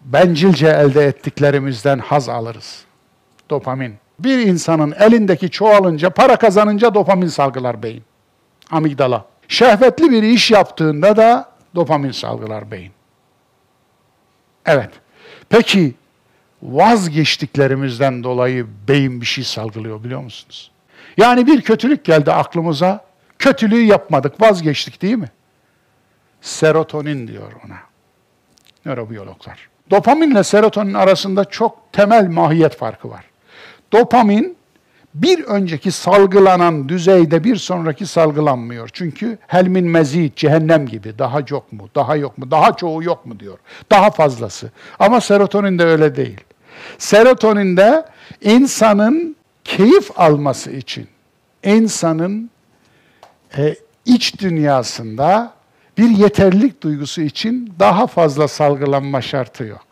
bencilce elde ettiklerimizden haz alırız. Dopamin. Bir insanın elindeki çoğalınca, para kazanınca dopamin salgılar beyin. Amigdala. Şehvetli bir iş yaptığında da dopamin salgılar beyin. Evet. Peki vazgeçtiklerimizden dolayı beyin bir şey salgılıyor biliyor musunuz? Yani bir kötülük geldi aklımıza, kötülüğü yapmadık, vazgeçtik değil mi? Serotonin diyor ona nörobiyologlar. Dopaminle serotonin arasında çok temel mahiyet farkı var. Dopamin bir önceki salgılanan düzeyde bir sonraki salgılanmıyor. Çünkü helmin mezid, cehennem gibi daha çok mu, daha yok mu, daha çoğu yok mu diyor. Daha fazlası. Ama serotonin de öyle değil. Serotoninde insanın keyif alması için, insanın iç dünyasında bir yeterlilik duygusu için daha fazla salgılanma şartı yok.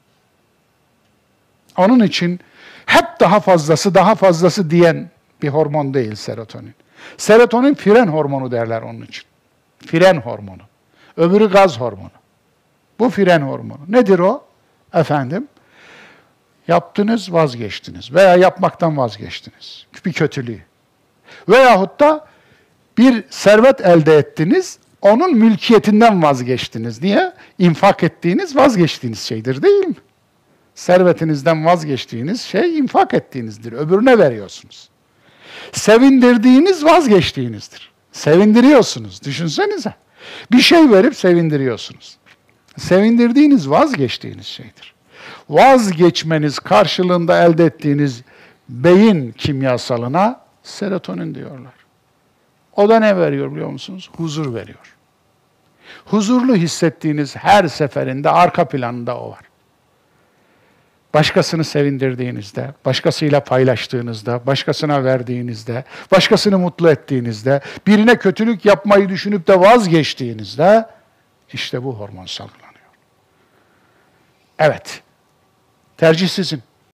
Onun için hep daha fazlası diyen bir hormon değil serotonin. Serotonin fren hormonu derler onun için. Fren hormonu. Öbürü gaz hormonu. Bu fren hormonu. Nedir o? Efendim, yaptınız, vazgeçtiniz veya yapmaktan vazgeçtiniz. Bir kötülüğü. Veyahut da bir servet elde ettiniz, onun mülkiyetinden vazgeçtiniz. Niye? İnfak ettiğiniz, vazgeçtiğiniz şeydir değil mi? Servetinizden vazgeçtiğiniz şey infak ettiğinizdir. Öbürüne veriyorsunuz. Sevindirdiğiniz vazgeçtiğinizdir. Sevindiriyorsunuz. Düşünsenize. Bir şey verip sevindiriyorsunuz. Sevindirdiğiniz vazgeçtiğiniz şeydir. Vazgeçmeniz karşılığında elde ettiğiniz beyin kimyasalına serotonin diyorlar. O da ne veriyor biliyor musunuz? Huzur veriyor. Huzurlu hissettiğiniz her seferinde arka planında o var. Başkasını sevindirdiğinizde, başkasıyla paylaştığınızda, başkasına verdiğinizde, başkasını mutlu ettiğinizde, birine kötülük yapmayı düşünüp de vazgeçtiğinizde, işte bu hormon salgılanıyor. Evet, tercih sizin.